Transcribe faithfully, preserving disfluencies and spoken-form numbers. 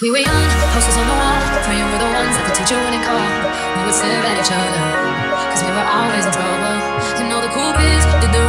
We were young, posters on the wall, praying we're the ones that the teacher wouldn't call. We would stare at each other, cause we were always in trouble. And all the cool kids did the